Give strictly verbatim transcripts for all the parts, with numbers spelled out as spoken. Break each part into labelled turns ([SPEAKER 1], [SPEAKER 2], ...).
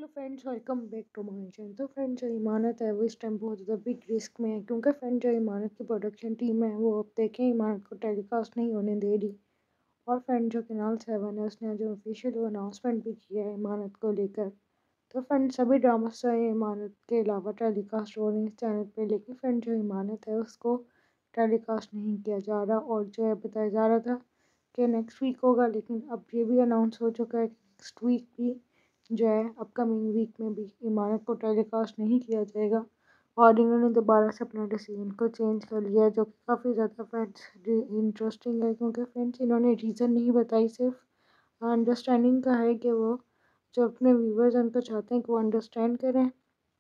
[SPEAKER 1] Friends, welcome back to my channel. तो friends, जो इमानत है वो इस टाइम बहुत ज़्यादा बिग रिस्क में है, क्योंकि फ्रेंड जो इमानत की प्रोडक्शन टीम है वो अब देखें इमानत को टेलीकास्ट नहीं होने दे रही। और फ्रेंड जो कैनाल सेवन है उसने जो ऑफिशियल अनाउंसमेंट भी किया है इमानत को लेकर। तो फ्रेंड सभी ड्रामास जो है इमानत के अलावा टेलीकास्ट हो रहे हैं इस चैनल पे, लेकिन फ्रेंड जो इमानत है उसको टेलीकास्ट नहीं किया जा रहा। और जो है बताया जा रहा था कि नेक्स्ट वीक होगा, लेकिन अब ये भी अनाउंस हो चुका है कि नेक्स्ट वीक भी जो है अपकमिंग वीक में भी इमारत को टेलीकास्ट नहीं किया जाएगा। और इन्होंने दोबारा से अपना डिसीजन को चेंज कर लिया है, जो कि काफ़ी ज़्यादा फ्रेंड्स इंटरेस्टिंग है, क्योंकि फ्रेंड्स इन्होंने रीज़न नहीं बताई, सिर्फ अंडरस्टैंडिंग का है कि वो जो अपने व्यूवर्स हैं उनको चाहते हैं कि वो अंडरस्टैंड करें।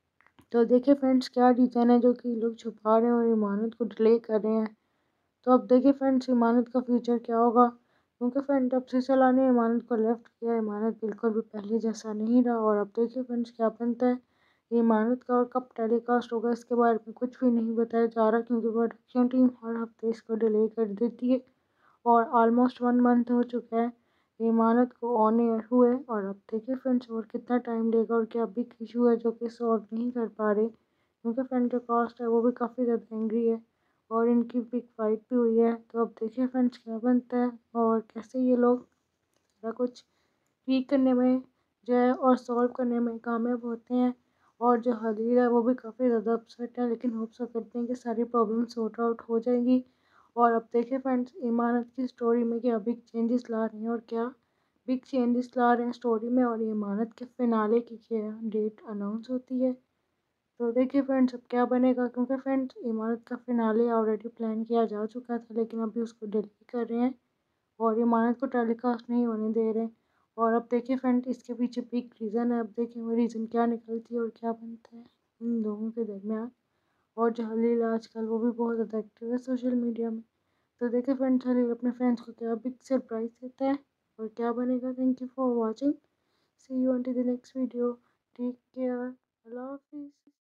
[SPEAKER 1] तो देखिए फ्रेंड्स क्या रीज़न है जो कि लोग छुपा रहे हैं और इमारत को डिले कर रहे हैं। तो अब देखिए फ्रेंड्स इमानत का फ्यूचर क्या होगा, क्योंकि फ्रेंड अब से सलाह ने इमानत को लेफ्ट किया। इमानत बिल्कुल भी पहले जैसा नहीं रहा। और अब देखिए फ्रेंड्स क्या बनता है इमानत का और कब टेलीकास्ट होगा इसके बारे में कुछ भी नहीं बताया जा रहा, क्योंकि प्रोडक्शन टीम हर हफ्ते इसको डिले कर देती है। और ऑलमोस्ट वन मंथ हो चुका है इमानत को ऑन एयर हुए। और अब देखिए फ्रेंड्स और कितना टाइम लेगा और क्या बिग इशू है जो कि सॉल्व नहीं कर पा रहे, क्योंकि फ्रेंड जो कास्ट है वो भी काफ़ी ज़्यादा एंग्री है और इनकी बिग फाइट भी हुई है। तो अब देखिए फ्रेंड्स क्या बनता है और कैसे ये लोग सारा कुछ ठीक करने में जो है और सॉल्व करने में कामयाब होते हैं। और जो हलील है वो भी काफ़ी ज़्यादा अपसेट है, लेकिन होप सो करते हैं कि सारी प्रॉब्लम सॉर्ट आउट हो जाएंगी। और अब देखिए फ्रेंड्स इमानत की स्टोरी में क्या बिग चेंजेस ला रहे हैं और क्या बिग चेंजेस ला रहे हैं स्टोरी में, और इमानत के फिनाले की क्या डेट अनाउंस होती है। तो देखिए फ्रेंड्स अब क्या बनेगा, क्योंकि फ्रेंड्स इमारत का फिनाले ऑलरेडी प्लान किया जा चुका था, लेकिन अभी उसको डिले कर रहे हैं और इमारत को टेलीकास्ट नहीं होने दे रहे हैं। और अब देखिए फ्रेंड इसके पीछे बिग रीज़न है। अब देखिए वो रीज़न क्या निकलती है और क्या बनता है इन लोगों के दरमियान। और जो हलील आजकल वो भी बहुत ज़्यादा एक्टिव है सोशल मीडिया में। तो देखिए फ्रेंड्स हलील अपने फ्रेंड्स को क्या बिग सरप्राइज देता है और क्या बनेगा। Thank you for watching, see you on to the next video, take care, अल्लाह हाफिज़।